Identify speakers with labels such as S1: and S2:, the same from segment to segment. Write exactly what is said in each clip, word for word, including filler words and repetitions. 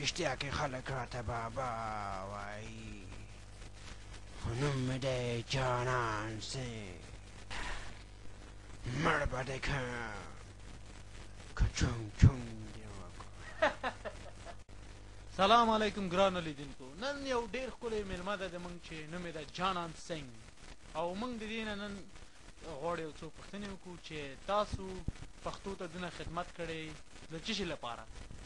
S1: رښتیا کې خلک راته بابا وایي، خو نوم مې دی جانان سنګ، مړ به دې کړم که چونګ چونګ دې وکړو.
S2: سلام علیکم ګرانو لیدونکو، نن یو ډېر ښکلی مېلمه ده زموږ چې نوم یې ده جانان سنګ، او موږ د دې نه نن غواړو یو څو پوښتنې وکړو چې تاسو پښتو ته دونه خدمت کړی د څه شي لپاره؟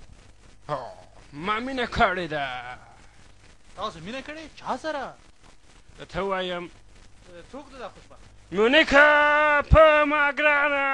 S1: ما مینه کړې ده.
S2: تاسو مینه کړې؟ چا سره؟
S1: درته ووایم
S2: څوک ده دا خوشبخت؟
S1: مونیکا په ما ګرانه.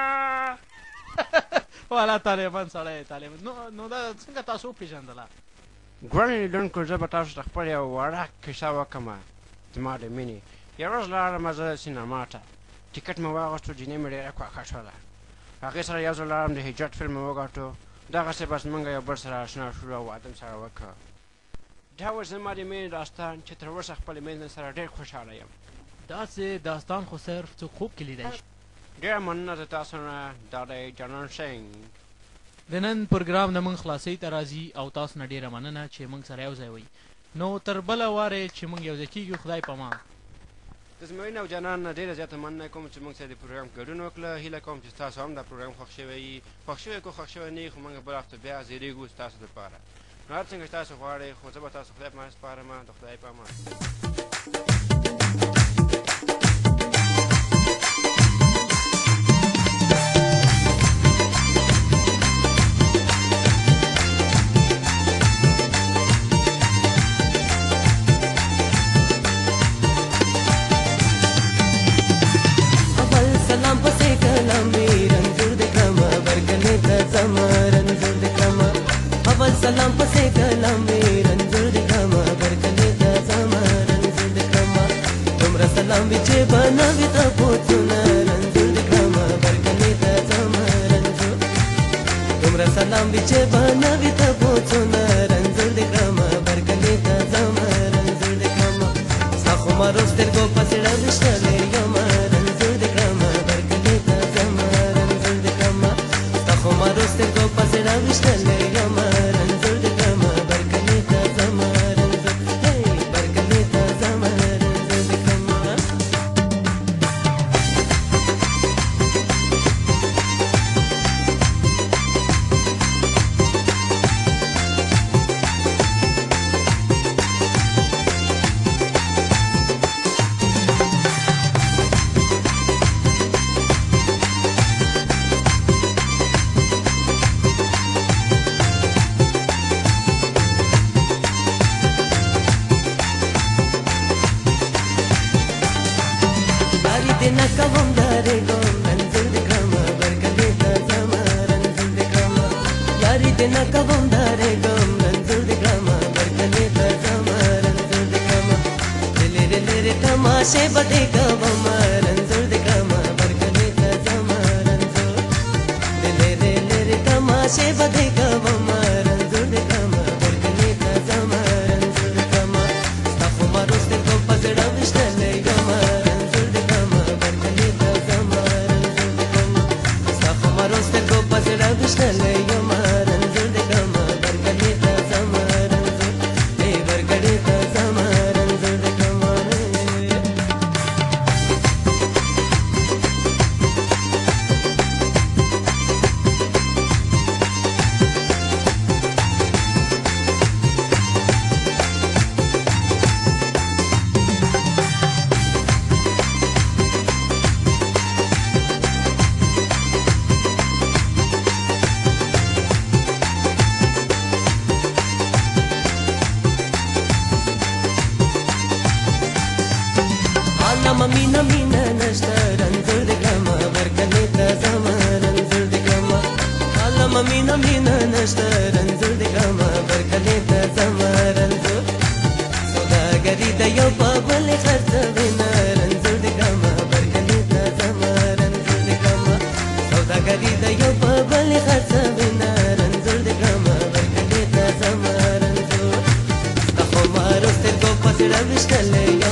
S2: والا طالبان سړی طالبان. نو نو دا څنګه تاسو وپېژندله؟
S1: ګرانو لیدونکو، زه به تاسو ته خپل یو وړه کیسه وکړم زما د مینې. یو ورځ لاړم زه سینما ته، ټکټ مې واخیستو، جینۍ مې ډېره خوښه شوله. هغې سره یو ځل لاړم، د هجرت فلم مې وګټو. دغسې بس موږ یو بل سره اشنا شولو او واده مې سره وکړ. دا و زما د مینې داستان چې تر اوسه خپلې مینې سره ډېر خوشحاله یم.
S2: داسې داستان خو صرف څوک خوب کې لیدی شي.
S1: ډېره مننه د تاسو نه. دا دی جانان سنګ.
S2: د نن پروګرام نه موږ خلاصۍ ته راځي او تاسو نه ډېره مننه چې موږ سره یو ځای وئ. نو تر بله وارې چې موږ یو ځای کېږو، خدای په امان.
S1: د زموږ او جانان نه ډېره زیاته مننه کوم چې موږ سره د پروګرام ګډون وکړه. هیله کوم چې ستاسو هم دا پروګرام خوښ شوی وي. خوښ شوی که خوښ شوی نه وي، خو موږ بل هفته بیا زیریږو ستاسو دپاره. نو هر څنګه چې تاسو غواړئ، خو زه به تاسو خدای په امان سپارم. د خدای په امان.
S3: سلام پسې کلام وی رنځور د کما برکلې د زما رنځور د کما تمرا سلام وی چې بنوي ته پوتونه رنځور د کما برکلې د زما رنځور تمرا سلام وی چې بنوي ته پوتونه رنځور د کما برکلې د زما رنځور د کما ساخو ما روستر کو پسړه وشلې یم رنځور د کما برکلې د زما رنځور د کما ساخو ما روستر کو پسړه وشلې یم تماشے بڑے گوم رنځور د کما برکلې د زما رنځور لے لے لے تماشے بڑے گوم رنځور د کما برکلې د زما رنځور د کما تاسو ما روسته کو پزړه وشتلې یم رنځور د کما برکلې د زما رنځور د کما تاسو ما روسته کو پزړه وشتلې یم رنځور د کما برکلې د زما رنځور ای برکلې د زما رنځور د کما مينا مينا نشتا رنځور د کما برکلې د زما رنځور د کما عالم مينا مينا نشتا رنځور د کما برکلې د زما رنځور سوداګری د یو په بل خرڅوي نه رنځور د کما برکلې د زما رنځور د کما سوداګری د یو په بل خرڅوي نه رنځور د کما برکلې د زما رنځور تاسو ما روستر کو پسړه وشتلې